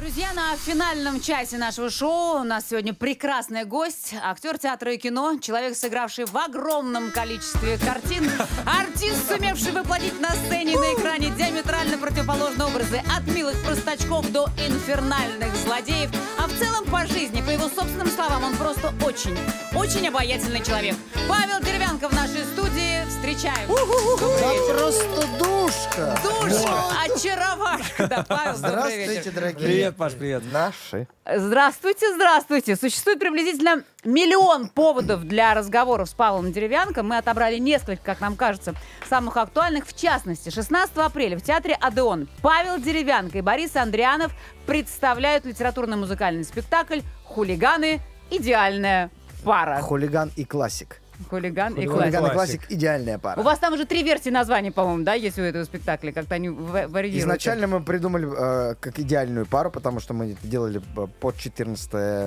Друзья, на финальном часе нашего шоу у нас сегодня прекрасный гость, актер театра и кино, человек, сыгравший в огромном количестве картин, артист, сумевший воплотить на сцене и на экране диаметрально противоположные образы от милых простачков до инфернальных злодеев, а в целом по жизни, по его собственным словам, он просто очень обаятельный человек. Павел Деревянко в нашей студии. Встречаем. Да просто душка. Душка, очаровашка. Да, Павел, добрый вечер. Здравствуйте, дорогие. Привет, Паш, привет. Наши. Здравствуйте, здравствуйте. Существует приблизительно 1 миллион поводов для разговоров с Павлом Деревянко. Мы отобрали несколько, как нам кажется, самых актуальных. В частности, 16 апреля в театре «Одеон» Павел Деревянко и Борис Андрианов представляют литературно-музыкальный спектакль «Хулиганы. Идеальная пара». Хулиган и классик. Хулиган и Хулиган классик. и классик — идеальная пара. У вас там уже 3 версии названий, по-моему, да, есть у этого спектакля? Как-то они варьируются. Изначально мы придумали как идеальную пару, потому что мы это делали под 14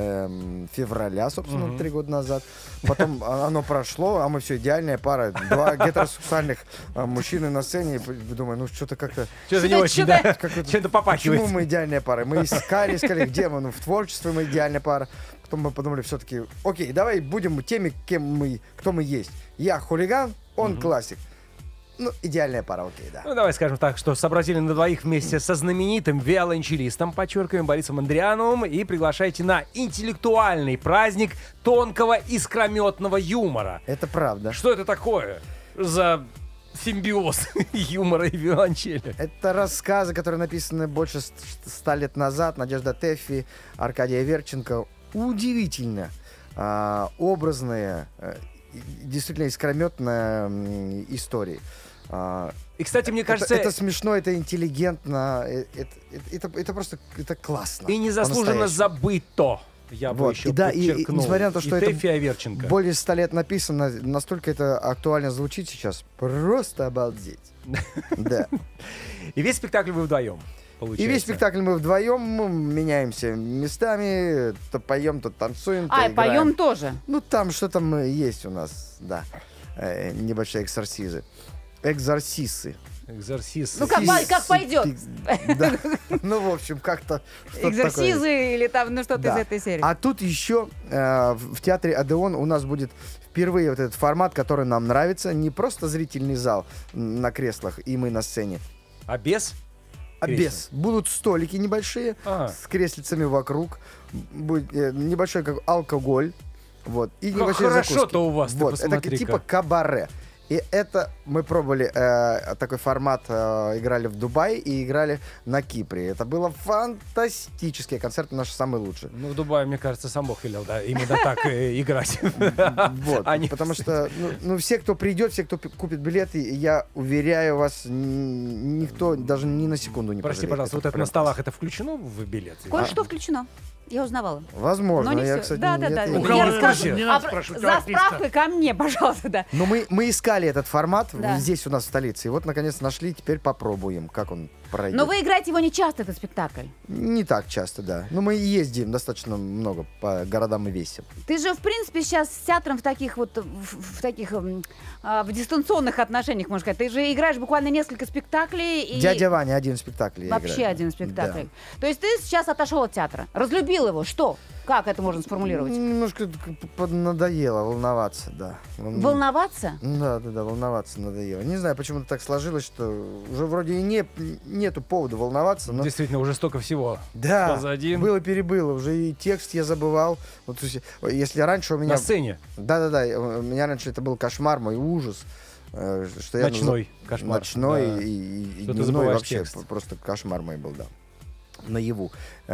февраля, собственно, 3 года назад. Потом оно прошло, а мы все, идеальная пара. 2 гетеросексуальных мужчины на сцене. И думаю, ну что-то как-то... Что-то не очень, да? Как-то- Что-то попахивает. Почему мы идеальная пара? Мы искали, где мы, ну, в творчестве мы идеальная пара. Потом мы подумали все-таки, окей, давай будем теми, кто мы есть. Я хулиган, он классик. Ну, идеальная пара, окей, да. Ну, давай скажем так, что сообразили на двоих вместе со знаменитым виолончелистом, подчеркиваем, Борисом Андриановым, и приглашайте на интеллектуальный праздник тонкого искрометного юмора. Это правда. Что это такое за симбиоз юмора и виолончели? Это рассказы, которые написаны больше 100 лет назад. Надежда Тэффи, Аркадия Верченко. Удивительно образные, действительно искрометные истории. И, кстати, мне кажется... Это смешно, это интеллигентно, это просто это классно. И незаслуженно по-настоящему. забыто. Я бы Вот. еще И да, и подчеркнул. несмотря на то, что и это Тэффи Аверченко. более 100 лет написано, настолько это актуально звучит сейчас. Просто обалдеть. Да. И весь спектакль вы вдвоем, И получается. весь спектакль мы вдвоем меняемся местами, то поем, то танцуем, то А, и играем. поем тоже. Ну, там что-то есть у нас, да. Небольшие экзорсизы. Экзорсисы. Экзорсист. Ну, как пойдет. Да. Ну, в общем, как-то что-то Экзорсизы такое. или там, ну, что-то Да. из этой серии. А тут еще в театре «Одеон» у нас будет впервые вот этот формат, который нам нравится. Не просто зрительный зал на креслах, и мы на сцене, А без? а Кресел. без. Будут столики небольшие Ага. с креслицами вокруг. Будет небольшой как алкоголь. Вот, и Как небольшие хорошо-то закуски. у вас, ты Вот, это посмотри-ка. типа кабаре. И это мы пробовали такой формат, играли в Дубае и играли на Кипре. Это было фантастические концерты, наши самые лучшие. Ну, в Дубае, мне кажется, сам Бог велел, да, именно так играть. Вот, А не потому что ну, все, кто придет, все, кто купит билеты, я уверяю вас, никто даже ни на секунду не Прости, пожалеет. пожалуйста, вот это прям на столах, это включено в билет? Кое-что включено. Я узнавала. Возможно, Но не я, всё. кстати, Да. это У Я кого расскажу. не надо спрашивать у За артиста. справкой ко мне, пожалуйста, да. Но мы искали этот формат Да. здесь у нас в столице. И вот, наконец, нашли. Теперь попробуем, как он пройдет. Но вы играете его не часто, этот спектакль. Не так часто, да. Но мы ездим достаточно много по городам и весям. Ты же, в принципе, сейчас с театром в таких вот, в таких, в дистанционных отношениях, можно сказать. Ты же играешь буквально несколько спектаклей. И «Дядя Ваня» один спектакль я вообще играю. один спектакль. Да. То есть ты сейчас отошел от театра, разлюбил его. Что? Как это можно сформулировать? Немножко надоело волноваться, да. Волноваться? Да, волноваться надоело. Не знаю, почему-то так сложилось, что уже вроде и нету повода волноваться, но... Действительно, уже столько всего Да, позади. было-перебыло, уже и текст я забывал. Вот, то есть, если раньше у меня... На сцене. Да, у меня раньше это был кошмар, мой ужас. Что я Ночной кошмар. Ночной Да. и Что ты дневной забываешь вообще текст. просто кошмар мой был, да. Наяву.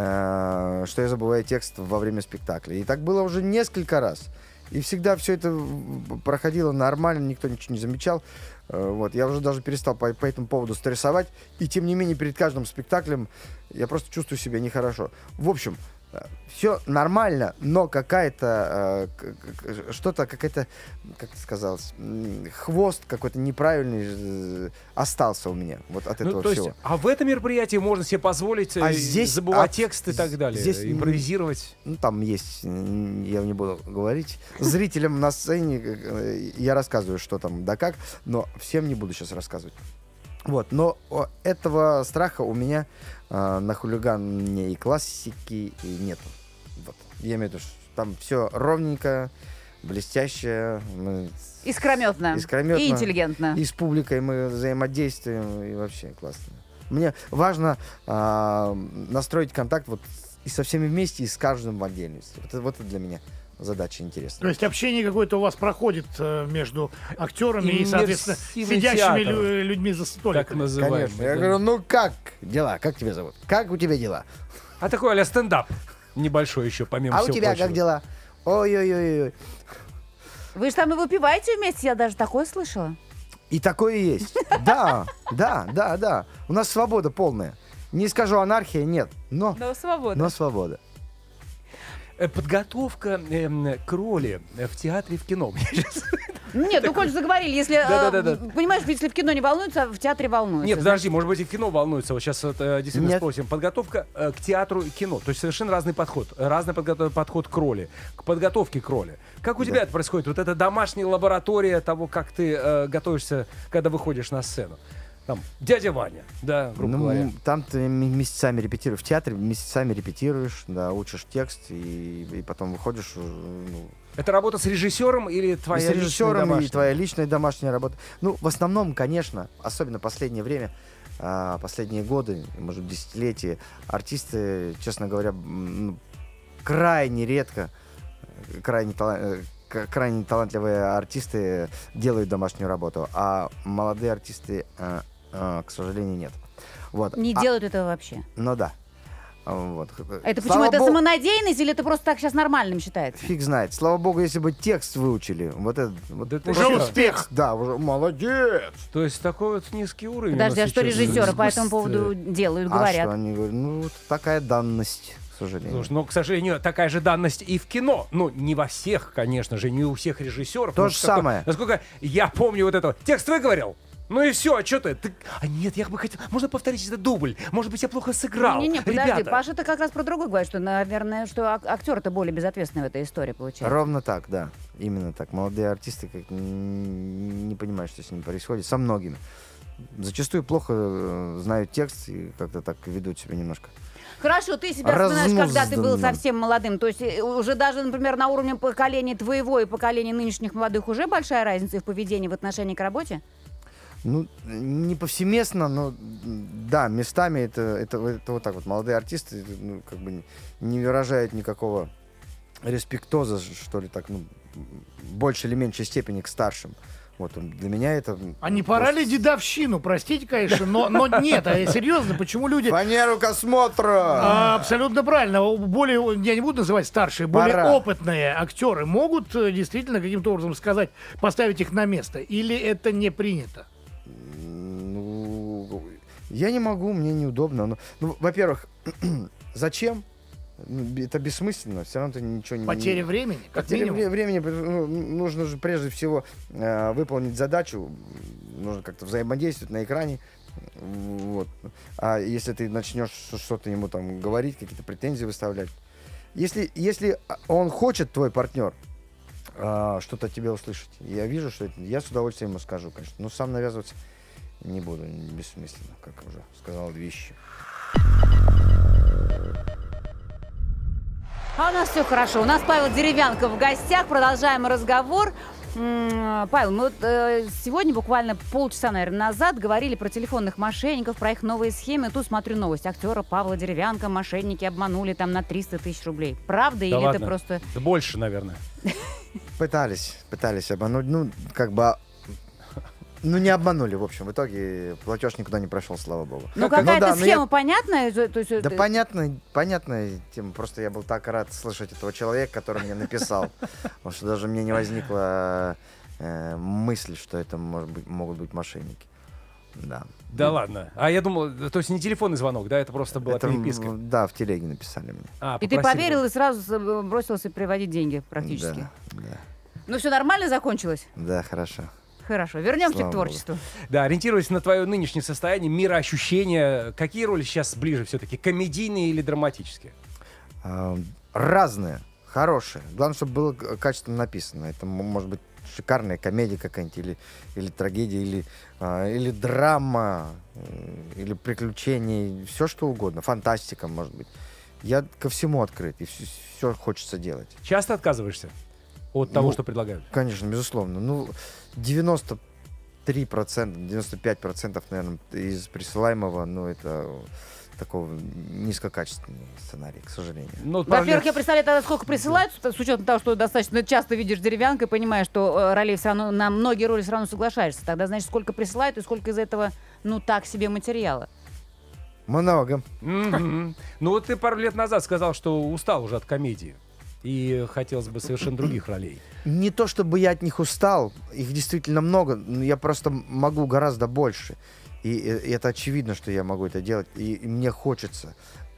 Что я забываю текст во время спектакля. И так было уже несколько раз. И всегда все это проходило нормально, никто ничего не замечал. Вот. Я уже даже перестал по этому поводу стрессовать. И тем не менее, перед каждым спектаклем я просто чувствую себя нехорошо. В общем, все нормально, но какая-то что-то, какая-то, как ты сказал, хвост какой-то неправильный остался у меня вот от этого Ну, то всего. есть, а в этом мероприятии можно себе позволить здесь забывать текст и так далее, здесь импровизировать. Ну, там есть, я не буду говорить. Зрителям на сцене я рассказываю, что там да как, но всем не буду сейчас рассказывать. Вот, но этого страха у меня на хулигане и классики и нету. Вот. Я имею в виду, что там все ровненько, блестяще. Искрометно. Искрометно. И интеллигентно. И с публикой мы взаимодействуем, и вообще классно. Мне важно настроить контакт вот и со всеми вместе, и с каждым в отдельности. Вот это для меня задача интересная. То есть общение какое-то у вас проходит между актерами и, соответственно, Иммерсивный сидящими театр. людьми за Так столиком. называемый. Конечно. Я да. говорю, ну как дела? Как тебя зовут? Как у тебя дела? А такой а-ля стендап. Небольшой еще, помимо А у всего тебя прочего. как дела? Ой-ой-ой-ой. Вы же там и выпиваете вместе, я даже такое слышала. И такое есть. Да, да, да, да. У нас свобода полная. Не скажу анархия, нет, но свободно. свобода. Подготовка к роли в театре и в кино. Мне сейчас- Нет, ну, коль заговорили, если, Да-да-да. понимаешь, если в кино не волнуются, а в театре волнуются. Нет, подожди, может быть, и в кино волнуется. Вот сейчас действительно Нет. спросим. Подготовка к театру и кино. То есть совершенно разный подход. Разный подход к роли. К подготовке к роли. Как у тебя это происходит? Вот эта домашняя лаборатория того, как ты готовишься, когда выходишь на сцену. Там, дядя Ваня, да, грубо говоря. Ну, там ты месяцами репетируешь. В театре месяцами репетируешь, да, учишь текст, и потом выходишь. Ну, Это работа с режиссером или твоя и с режиссером, личная и домашняя? твоя личная домашняя работа. Ну, в основном, конечно, особенно последнее время, последние годы, может быть, десятилетия, артисты, честно говоря, крайне редко, крайне талантливые артисты делают домашнюю работу, а молодые артисты, к сожалению, нет. Вот. Не делают этого вообще. Ну да. Вот. Это Слава почему? Это богу, самонадеянность или это просто так сейчас нормальным считается? фиг знает. Слава богу, если бы текст выучили. Вот это это Уже что? успех. Да, уже молодец. То есть такой вот низкий уровень. Подожди, у а нас что сейчас режиссеры в по этому искусстве. поводу делают, А говорят? что они говорят? Ну, вот такая данность, к сожалению. Слушай, но, к сожалению, такая же данность и в кино. Ну, не во всех, конечно же, не у всех режиссеров. То но же насколько- самое. Насколько я помню вот это. Текст выговорил. Ну и все, а что ты? А нет, я бы хотел... Можно повторить этот дубль? Может быть, я плохо сыграл? Не-не, подожди, Ребята. Паша, ты как раз про другое говоришь, что, наверное, что актеры-то более безответственны в этой истории, получается. Ровно так, да. Именно так. Молодые артисты как не понимают, что с ними происходит. Со многими. Зачастую плохо знают текст и как-то так ведут себя немножко. Хорошо, ты себя вспоминаешь, когда ты был Разнузданно. совсем молодым. То есть уже даже, например, на уровне поколения твоего и поколения нынешних молодых уже большая разница в поведении в отношении к работе? Ну, не повсеместно, но да, местами это вот так вот. Молодые артисты, ну, как бы не выражают никакого респектоза, что ли, так, ну, в большей или меньшей степени к старшим. Вот, для меня это... А не пора ли дедовщину? Простите, конечно, но нет. А серьезно, почему люди... Фанеру космотра! Абсолютно правильно. Более, я не буду называть старшие, более Пора. опытные актеры могут действительно каким-то образом сказать, поставить их на место? Или это не принято? Ну, я не могу, мне неудобно. Ну, во-первых, зачем? Это бессмысленно, все равно ты ничего не... Потеря времени, как Потеря минимум. времени, ну, нужно же прежде всего выполнить задачу, нужно как-то взаимодействовать на экране. Вот. А если ты начнешь что-то ему там говорить, какие-то претензии выставлять. Если он хочет, твой партнер, что-то от тебя услышать, я вижу, что это, я с удовольствием ему скажу, конечно. Но сам навязываться не буду, бессмысленно, как уже сказал вещи. А у нас все хорошо. У нас Павел Деревянко в гостях. Продолжаем разговор. Павел, мы вот сегодня буквально полчаса, наверное, назад говорили про телефонных мошенников, про их новые схемы. Тут смотрю новость. Актера Павла Деревянко мошенники обманули там на 300 тысяч рублей. Правда Да или ладно? это просто... Да больше, наверное. Пытались обмануть, ну, как бы, ну, не обманули, в общем, в итоге платеж никуда не прошел, слава богу. Ну, Как- какая-то да, но схема я- понятная? То есть, Да понятная тема, просто я был так рад слышать этого человека, который мне написал, потому что даже мне не возникла мысль, что это могут быть мошенники. Да. Да ладно. А я думал, то есть не телефонный звонок, да, это просто была Это, переписка. да, в телеге написали мне. И ты попросили поверил бы. и сразу бросился приводить деньги практически. Да, Ну, все нормально закончилось? да, хорошо. Хорошо. Вернемся Слава к богу. творчеству. Да, ориентируясь на твое нынешнее состояние, мироощущения, какие роли сейчас ближе все-таки, комедийные или драматические? Разные, хорошие. Главное, чтобы было качественно написано. Это может быть шикарная комедия какая-нибудь, или трагедия, или драма, или приключения, все что угодно, фантастика, может быть. Я ко всему открыт, и все хочется делать. Часто отказываешься от того, Ну, что предлагают? Конечно, безусловно. Ну, 93%, 95%, наверное, из присылаемого, ну, это такого низкокачественного сценария, к сожалению. Ну, вот пару Во-первых, лет- я представляю, тогда сколько присылают, с учетом того, что достаточно часто видишь деревянкой, понимаешь, что ролей все равно, на многие роли все равно соглашаешься. Тогда, значит, сколько присылают и сколько из этого, ну, так себе материала. Много. Мгм. Ну вот ты пару лет назад сказал, что устал уже от комедии. И хотелось бы совершенно других ролей. Не то чтобы я от них устал, их действительно много, но я просто могу гораздо больше. И это очевидно, что я могу это делать. И мне хочется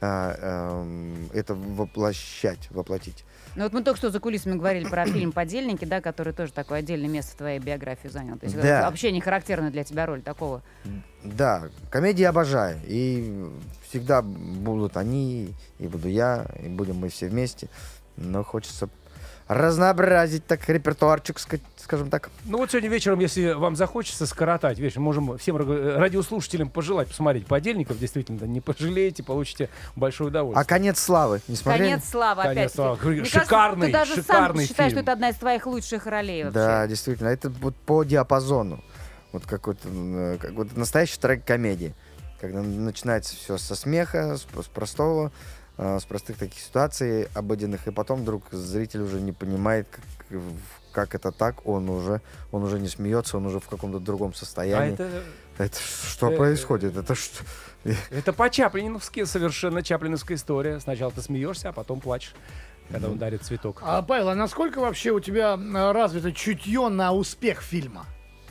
это воплотить. Ну вот мы только что за кулисами говорили про фильм «Подельники», да, который тоже такое отдельное место в твоей биографии занял. То есть это Да. вообще не характерная для тебя роль такого. Да, комедии обожаю. И всегда будут они, и буду я, и будем мы все вместе. Но хочется разнообразить так репертуарчик, скажем так. Ну вот сегодня вечером, если вам захочется скоротать, вечером можем всем радиослушателям пожелать посмотреть «Подельников». Действительно, не пожалеете, получите большое А удовольствие. «Конец славы» не смотрели? «Конец славы» «Конец опять. славы». Мне кажется, Шикарный, ты даже шикарный сам считаешь, фильм. что это одна из твоих лучших ролей вообще. Да, действительно, это вот по диапазону. Вот какой-то настоящий трек комедии. Когда начинается все со смеха, с простого, с простых таких ситуаций обыденных, и потом вдруг зритель уже не понимает, как это так, он уже не смеется, он уже в каком-то другом А состоянии. Это что э, происходит? Это что? это по-чаплиновски, совершенно чаплиновская история. Сначала ты смеешься, а потом плачешь, когда он дарит цветок. Павел, а насколько вообще у тебя развито чутье на успех фильма?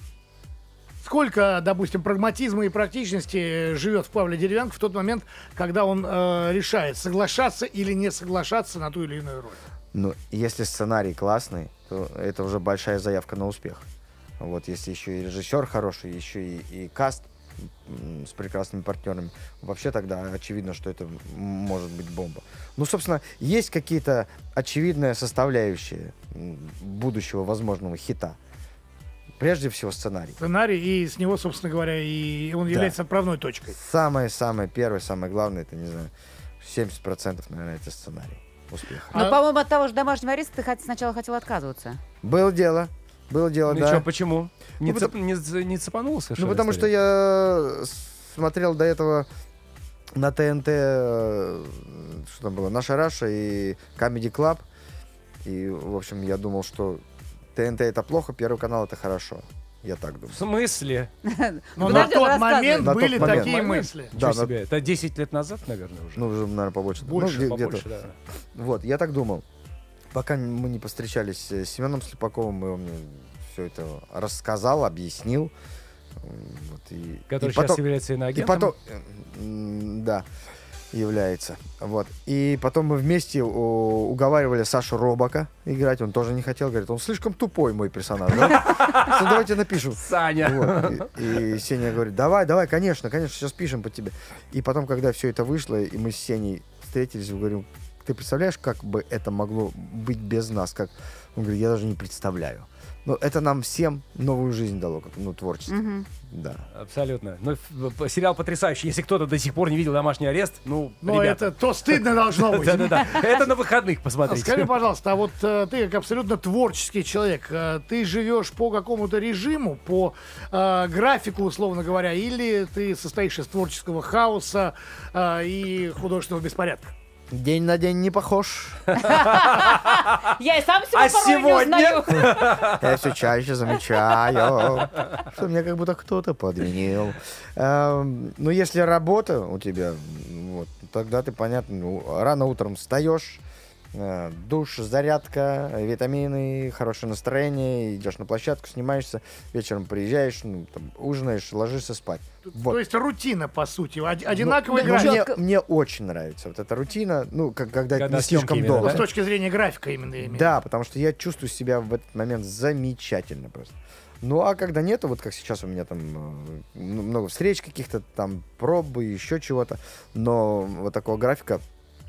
Сколько, допустим, прагматизма и практичности живет в Павле Деревянко в тот момент, когда он решает, соглашаться или не соглашаться на ту или иную роль? Ну, если сценарий классный, то это уже большая заявка на успех. Вот, если еще и режиссер хороший, еще и каст с прекрасными партнерами, вообще тогда очевидно, что это может быть бомба. Ну, собственно, есть какие-то очевидные составляющие будущего возможного хита. Прежде всего сценарий. Сценарий, и с него, собственно говоря, и он является отправной точкой. Самое первое, самое главное, это, не знаю, 70%, наверное, это сценарий успеха. Но, по-моему, от того же «Домашнего ареста» ты сначала хотел отказываться. Было дело, Ну да. чё, почему? Не, Ну, не цепануло совершенно? Ну, потому что история? я смотрел до этого на ТНТ, что там было, «Наша Раша» и Comedy Club. И, в общем, я думал, что ТНТ это плохо, Первый канал это хорошо. Я так думаю. В смысле? Но Подожди, на он тот рассказывает. момент На тот были момент. такие Нормально? мысли. Да, Ничего себе. Это 10 лет назад, наверное, уже. Ну, уже, наверное, побольше. Больше, Ну, побольше, где-то. да. Вот, я так думал. Пока мы не повстречались с Семеном Слепаковым, и он мне все это рассказал, объяснил. Вот, Который и сейчас потом- является И иноагентом. потом, да, является. Вот. И потом мы вместе уговаривали Сашу Робака играть. Он тоже не хотел, говорит, он слишком тупой, мой персонаж. Да? Ну, давайте напишем. Саня. Вот. И Сеня говорит, давай, конечно, сейчас пишем под тебя. И потом, когда все это вышло, и мы с Сеней встретились, мы говорим, ты представляешь, как бы это могло быть без нас? Как... Он говорит, я даже не представляю. Но это нам всем новую жизнь дало, как, творчество. Да. Абсолютно. Ну, сериал потрясающий. Если кто-то до сих пор не видел «Домашний арест», Но ребята. это то стыдно должно быть. Да-да-да. Это на выходных посмотрите. Скажи, пожалуйста, а вот ты как абсолютно творческий человек, ты живешь по какому-то режиму, по графику, условно говоря, или ты состоишь из творческого хаоса и художественного беспорядка? День на день не похож. Я и сам себя А порой сегодня? не узнаю. Я все чаще замечаю, что мне как будто кто-то подвинил. Ну, если работа у тебя, вот, тогда ты, понятно, рано утром встаешь, душ, зарядка, витамины, хорошее настроение, идешь на площадку, снимаешься, вечером приезжаешь, ужинаешь, ложишься спать. Вот. То есть рутина, по сути, одинаковый Ну, график. чётко. Мне очень нравится вот эта рутина, когда Когда не съемки слишком именно, долго. С точки зрения графика именно имею. Да, потому что я чувствую себя в этот момент замечательно просто. Ну, а когда нету, вот как сейчас у меня там много встреч каких-то, там пробы, еще чего-то, но вот такого графика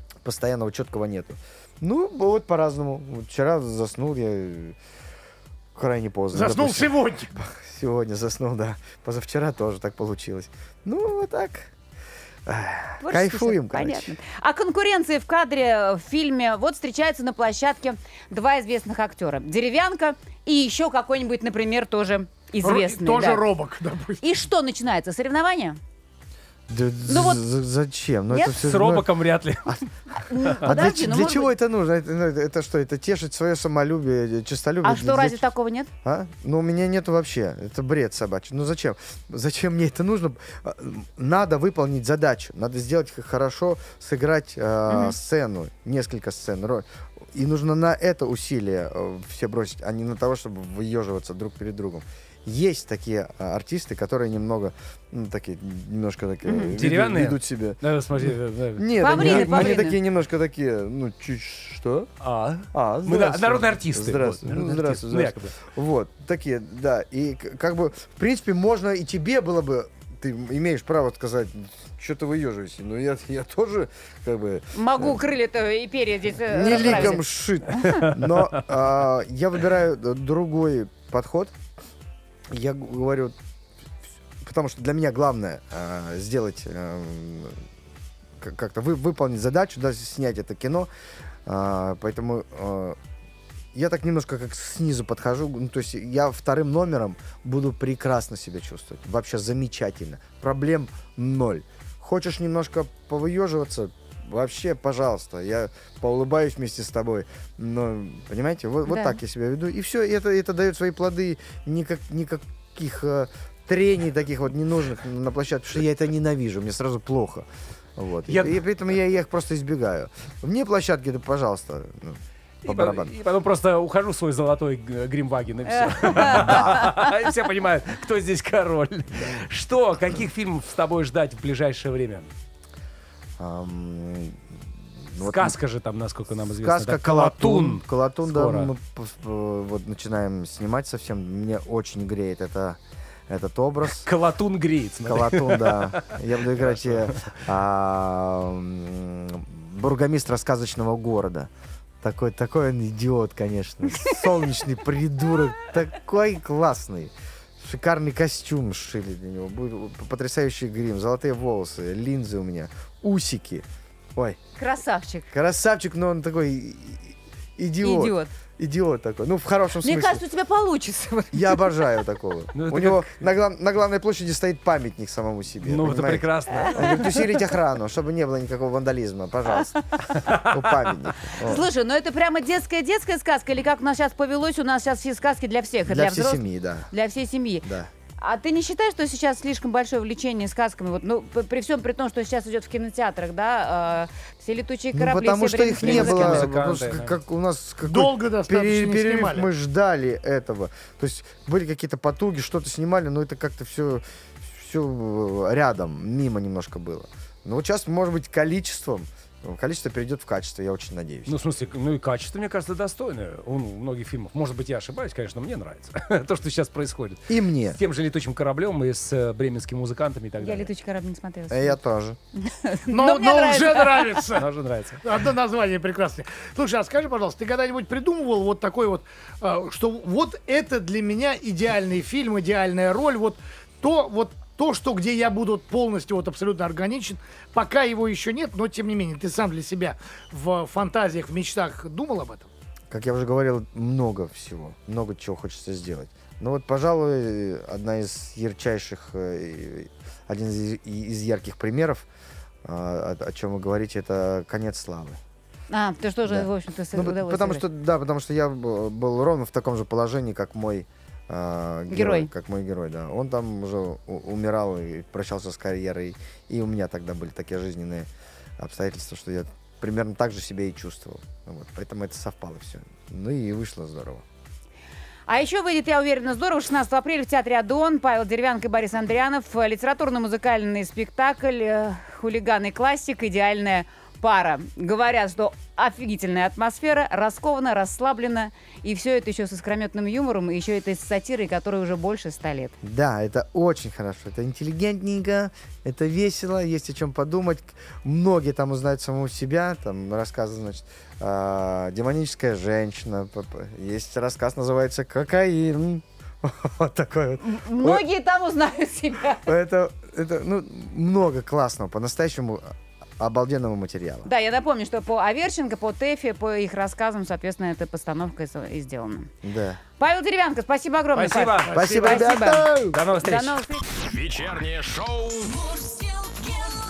постоянного четкого нету. Ну, вот по-разному. Вот вчера заснул я крайне поздно. Заснул допустим. сегодня. Сегодня заснул, да. Позавчера тоже так получилось. Ну, вот так. Творческий Кайфуем, человек, короче. понятно. О конкуренции в кадре в фильме. Вот встречаются на площадке два известных актера. Деревянко и еще какой-нибудь, например, тоже известный. Тоже да. робок, допустим. И что начинается? Соревнования? Да Ну вот- зачем? Ну, Нет? это всё, С робоком вряд ли. Подожди, ну, для может чего быть- это нужно? Это что? Это тешить свое самолюбие, честолюбие? А что, разве такого нет? А? Ну, у меня нету вообще. Это бред собачий. Ну, зачем? Зачем мне это нужно? Надо выполнить задачу. Надо сделать хорошо, сыграть сцену, несколько сцен, роль. И нужно на это усилие все бросить, а не на того, чтобы выеживаться друг перед другом. Есть такие артисты, которые немного, немножко такие Деревянные? ведут себя. Да, смотри, Нет, Павлины, они павлины. такие немножко такие, ну, чуть что? Мы народные артисты. Здравствуй. Вот, Ну, народные артисты. здравствуй, Ну, здравствуй. якобы. Вот, такие, да. И как бы, в принципе, можно и тебе было бы, ты имеешь право сказать, что ты выеживаешься. Но я тоже, как бы, Могу крылья-то и перья здесь не расправить. ликом шит. Но я выбираю другой подход. Я говорю, потому что для меня главное сделать, как-то выполнить задачу, даже снять это кино. Поэтому я так немножко как снизу подхожу. Ну, то есть я вторым номером буду прекрасно себя чувствовать. Вообще замечательно. Проблем ноль. Хочешь немножко повыеживаться? Вообще, пожалуйста, я поулыбаюсь вместе с тобой. Но, понимаете, вот Да. так я себя веду. И все, это дает свои плоды. Никаких трений таких вот ненужных на площадке, потому что я это ненавижу, мне сразу плохо. Вот. И поэтому я их просто избегаю. Вне площадки, да, пожалуйста, по барабану. И потом просто ухожу в свой золотой Гримваген, и все. И все понимают, кто здесь король. Что, каких фильмов с тобой ждать в ближайшее время? Вот Сказка же там, насколько нам известно. Сказка да? Колотун. Колотун, да, Скоро. мы вот начинаем снимать совсем. Мне очень греет этот образ. Колотун греет. смотри. Колотун, да. Я буду играть бургомистра сказочного города. Такой он идиот, конечно. Солнечный придурок. Такой классный. Шикарный костюм сшили для него. Будет потрясающий грим, золотые волосы, линзы у меня, усики. Ой, Красавчик. красавчик, но он такой идиот. Идиот. Идиот такой. Ну, в хорошем Мне смысле. кажется, у тебя получится. Я обожаю такого. Ну, это У него на главной площади стоит памятник самому себе. Ну, это понимаете? прекрасно. Он говорит, усилить охрану, чтобы не было никакого вандализма, пожалуйста. У памятника. Вот. Слушай, ну это прямо детская сказка, или как у нас сейчас повелось, у нас сейчас все сказки для всех, и Для всей взрослых, семьи, да. для всей семьи. Да. А ты не считаешь, что сейчас слишком большое влечение сказками? Вот, ну, при всем при том, что сейчас идет в кинотеатрах, да, все летучие Ну, корабли, потому все что их не бременские было. музыки. музыканты, Потому что да. как у нас какой Долго достаточно не перерыв, снимали. мы ждали этого. То есть были какие-то потуги, что-то снимали, но это как-то все рядом, мимо немножко было. Но вот сейчас, может быть, количество перейдет в качество, я очень надеюсь. Ну, в смысле, ну и качество, мне кажется, достойное у многих фильмов. Может быть, я ошибаюсь, конечно, но мне нравится то, что сейчас происходит. И мне. С тем же летучим кораблем и с бременскими музыкантами и так Я далее. «Летучий корабль» не смотрела. Я тоже. Но мне уже нравится. Тоже нравится. Одно название прекрасное. Слушай, а скажи, пожалуйста, ты когда-нибудь придумывал вот такой вот, что вот это для меня идеальный фильм, идеальная роль, вот то, что где я буду полностью вот абсолютно органичен, пока его еще нет, но тем не менее, ты сам для себя в фантазиях, в мечтах думал об этом? Как я уже говорил, много всего, много чего хочется сделать. Ну вот, пожалуй, один из ярких примеров, о чем вы говорите, это «Конец славы». Ты что же, Да. в общем-то, Ну, удалось потому сыграть? что, потому что я был ровно в таком же положении, как мой Герой. как мой герой, да. Он там уже умирал и прощался с карьерой, и у меня тогда были такие жизненные обстоятельства, что я примерно так же себя и чувствовал. Вот, поэтому это совпало все. Ну и вышло здорово. А еще выйдет, я уверена, здорово, 16 апреля в театре «Адон» Павел Деревянко и Борис Андрианов. Литературно-музыкальный спектакль «Хулиган и классик. Идеальная пара. Говорят, что офигительная атмосфера, раскованно, расслаблена. И все это еще с искрометным юмором, и еще это с сатирой, которой уже больше 100 лет. Да, это очень хорошо. Это интеллигентненько, это весело, есть о чем подумать. Многие там узнают самого себя. Там рассказы, значит, демоническая женщина. Есть рассказ, называется «Кокаин». Вот такой вот. Многие там узнают себя. Это много классного, по-настоящему обалденного материала. Да, я напомню, что по Аверченко, по Тэфи, по их рассказам, соответственно, эта постановка и сделана. Да. Павел Деревянко, спасибо огромное. Спасибо. Паш. Спасибо, ребята! До новых встреч. До новых встреч. Вечернее шоу Мужское кино.